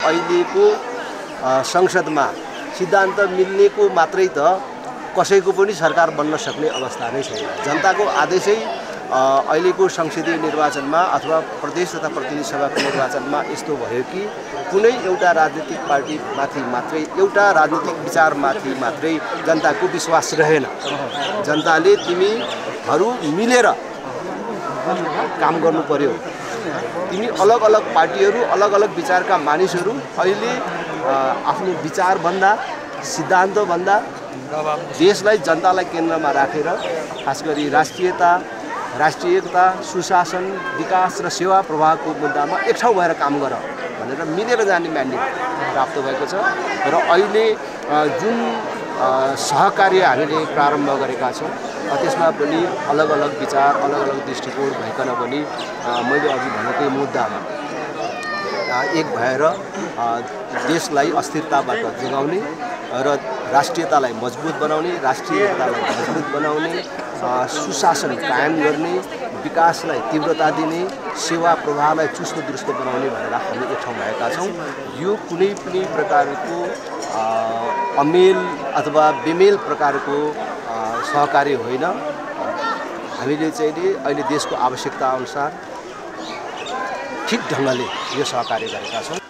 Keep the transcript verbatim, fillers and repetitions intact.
अहिलेको संसदमा सिद्धान्त मिल्नेको मात्रै त कसैको पनि सरकार बन्न सक्ने अवस्था नै छैन। जनताको आदेशै अहिलेको संसदीय निर्वाचनमा अथवा प्रदेश तथा प्रतिनिधि सभाको निर्वाचनमा यस्तो भयो कि कुनै एउटा राजनीतिक पार्टीमाथि मात्रै एउटा राजनीतिक विचारमाथि मात्रै जनताको विश्वास रहेन। जनताले तिमीहरू मिलेर काम गर्नु पर्यो। तिमी अलग अलग पार्टीहरू अलग अलग विचारका मानिसहरू अहिले आफ्नो विचारभन्दा सिद्धान्तभन्दा देशलाई जनतालाई केन्द्रमा राखेर खास गरी राष्ट्रियता राष्ट्रिय एकता सुशासन विकास र सेवा प्रवाहको मुद्दामा एक ठाउँ भएर काम गर भनेर मिलेर जाने म्यान्डेट प्राप्त भएको छ। र अहिले जुन सहकार्य हामीले प्रारम्भ गरेका छौँ त्यसमा पनि अलग अलग विचार अलग अलग दृष्टिकोण भइकन पनि मैले अघि भनेकै मुद्दामा एक भएर देशलाई अस्थिरताबाट जोगाउने र राष्ट्रियतालाई मजबुत बनाउने राष्ट्रिय एकतालाई मजबुत बनाउने सुशासन कायम गर्ने विकासलाई तीव्रता दिने सेवा प्रवाहलाई चुस्त दुरुस्त बनाउने भनेर हामी एक ठाउँ भएका छौँ। यो कुनै पनि प्रकारको अमेल अथवा बेमेल प्रकारको सहकार्य होइन। हामीले चाहिँ अहिले देशको आवश्यकता अनुसार ठिक ढङ्गले यो सहकार्य गरेका छौँ।